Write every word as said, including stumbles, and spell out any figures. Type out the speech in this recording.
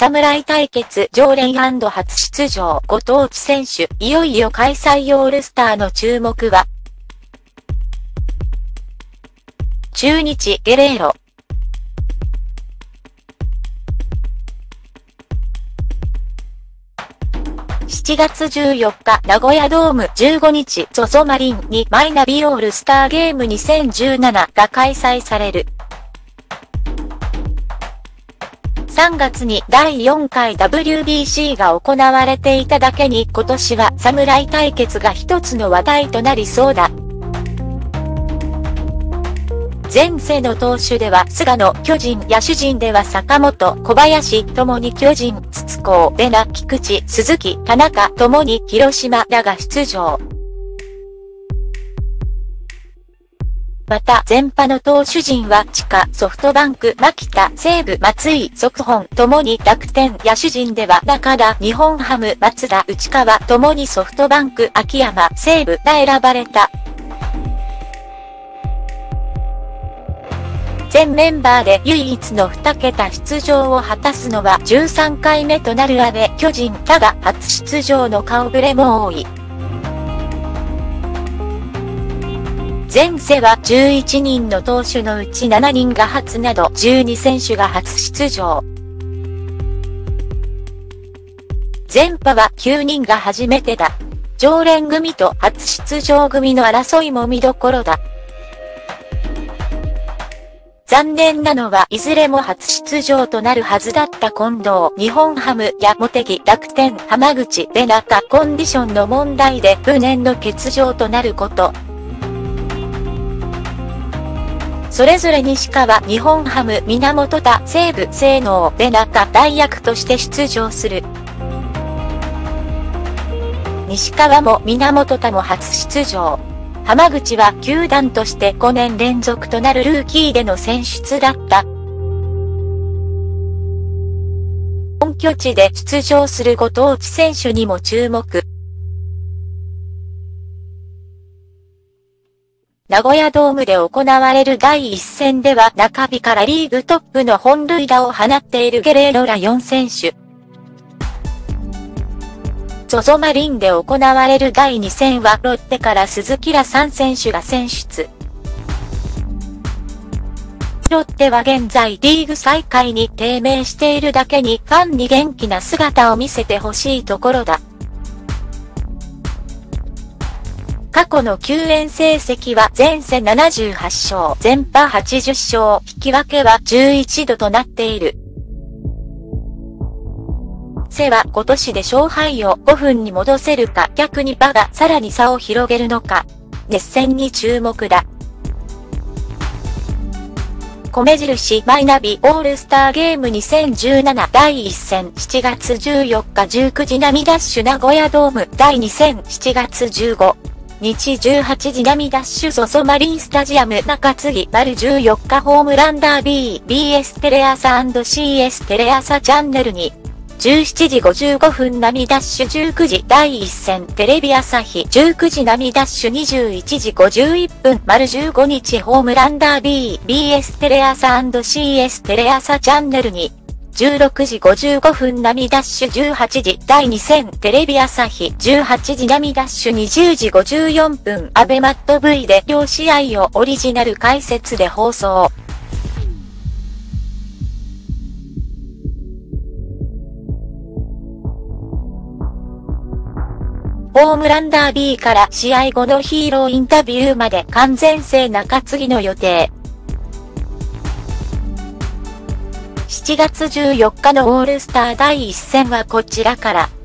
侍対決常連&初出場ご当地選手、いよいよ開催オールスターの注目は、中日ゲレーロ。しちがつじゅうよっか、名古屋ドームじゅうごにち、ゾゾマリンにマイナビオールスターゲームにせんじゅうななが開催される。さんがつにだいよんかい ダブリュービーシー が行われていただけに今年は侍対決が一つの話題となりそうだ。前世の投手では菅野、巨人、野手陣では坂本、小林、ともに巨人、筒香、ベナ、菊池、鈴木、田中、ともに広島らが出場。また、前派の投手陣は地下、ソフトバンク、牧田、西武、松井、速本、ともに楽天、野手陣では中田、日本ハム、松田、内川、ともにソフトバンク、秋山、西武が選ばれた。全メンバーで唯一のにけた出場を果たすのはじゅうさんかいめとなる阿部、巨人だが初出場の顔ぶれも多い。前世はじゅういちにんの投手のうちしちにんが初などじゅうにせんしゅが初出場。前派はきゅうにんが初めてだ。常連組と初出場組の争いも見どころだ。残念なのはいずれも初出場となるはずだった近藤、日本ハムや茂木、楽天、浜口で中コンディションの問題で無念の欠場となること。それぞれ西川、日本ハム、源田、西武、西農で中代役として出場する。西川も源田も初出場。浜口は球団としてごねんれんぞくとなるルーキーでの選出だった。本拠地で出場するご当地選手にも注目。名古屋ドームで行われるだいいっせんでは中日からリーグトップの本塁打を放っているゲレーロらよんせんしゅ。ゾゾマリンで行われるだいに戦はロッテから鈴木らさんせんしゅが選出。ロッテは現在リーグ最下位に低迷しているだけにファンに元気な姿を見せてほしいところだ。過去の救援成績は前世ななじゅうはちしょう、前派はちじゅっしょう、引き分けはじゅういちどとなっている。セは今年で勝敗をごふんに戻せるか逆に馬がさらに差を広げるのか。熱戦に注目だ。米印マイナビオールスターゲームにせんじゅうななだいいっせんしちがつじゅうよっかじゅうくじ並ダッシュ名古屋ドームだいに戦しちがつじゅうごにちじゅうはちじ並ダッシュゾゾマリンスタジアム中継ぎ丸じゅうよっかホームランダービー ビーエス テレ朝 &シーエス テレ朝チャンネルにじゅうしちじごじゅうごふん並ダッシュじゅうくじだいいっ戦テレビ朝日じゅうくじ並ダッシュにじゅういちじごじゅういっぷん丸じゅうごにちホームランダービー ビーエス テレ朝 &シーエス テレ朝チャンネルにじゅうろくじごじゅうごふん並ダッシュじゅうはちじだいに戦テレビ朝日じゅうはちじ並ダッシュにじゅうじごじゅうよんぷんアベマット V で両試合をオリジナル解説で放送。ホームランダービーから試合後のヒーローインタビューまで完全制中継ぎの予定。しちがつじゅうよっかのオールスターだいいっ戦はこちらから。